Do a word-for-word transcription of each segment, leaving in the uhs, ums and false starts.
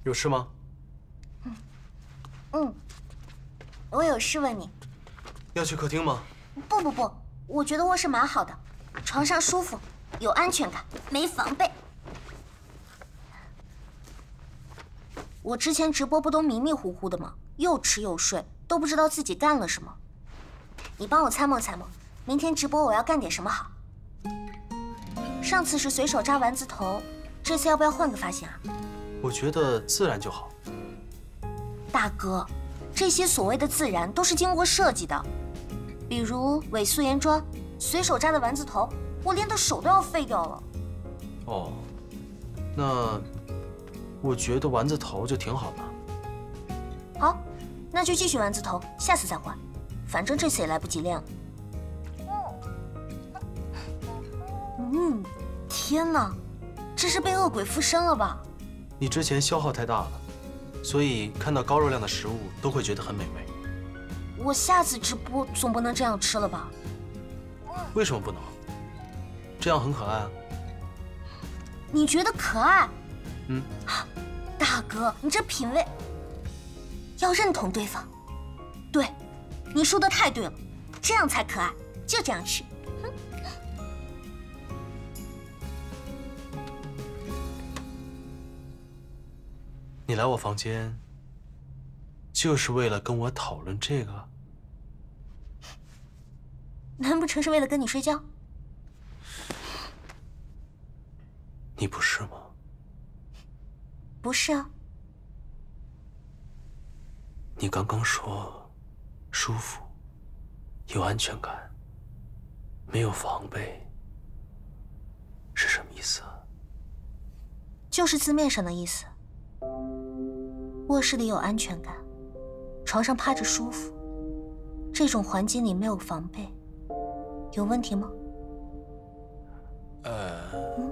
有事吗？ 嗯，嗯，我有事问你。 要去客厅吗？ 不不不，我觉得卧室蛮好的，床上舒服，有安全感，没防备。我之前直播不都迷迷糊糊的吗？又吃又睡，都不知道自己干了什么。你帮我参谋参谋，明天直播我要干点什么好？上次是随手扎丸子头，这次要不要换个发型啊？ 我觉得自然就好。 大哥，这些所谓的自然都是经过设计的，比如伪素颜妆、随手扎的丸子头，我连的手都要废掉了。 哦，那我觉得丸子头就挺好的。 好，那就继续丸子头，下次再换，反正这次也来不及练了。嗯，天哪，这是被恶鬼附身了吧？ 你之前消耗太大了，所以看到高热量的食物都会觉得很美味。 我下次直播总不能这样吃了吧？ 为什么不能？这样很可爱啊。 你觉得可爱？ 嗯。 大哥，你这品味，要认同对方。对，你说的太对了，这样才可爱，就这样吃。 你来我房间，就是为了跟我讨论这个？ 难不成是为了跟你睡觉？ 你不是吗？ 不是啊。 你刚刚说舒服，有安全感，没有防备，是什么意思啊？ 就是字面上的意思。卧室里有安全感，床上趴着舒服，这种环境里没有防备，有问题吗？ 呃， 嗯，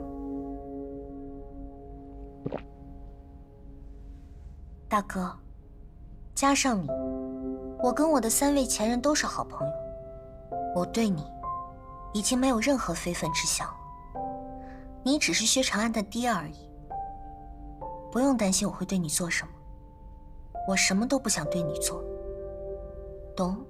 大哥，加上你，我跟我的三位前任都是好朋友，我对你已经没有任何非分之想了，你只是薛长安的爹而已，不用担心我会对你做什么。我什么都不想对你做，懂？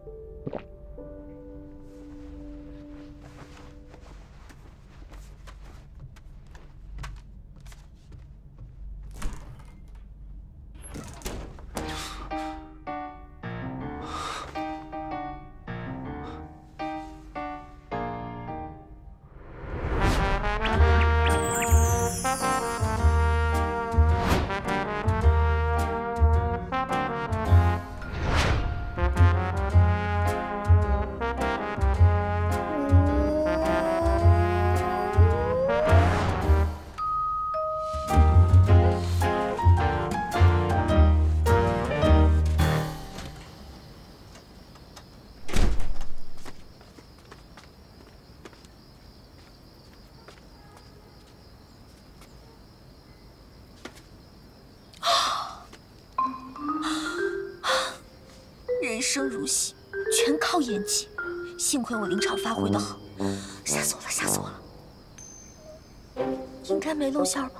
人生如戏，全靠演技。幸亏我临场发挥的好，吓死我了，吓死我了！应该没露馅吧？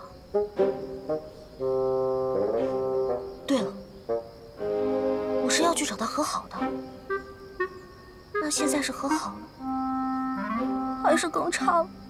对了，我是要去找他和好的。那现在是和好了，还是更差了？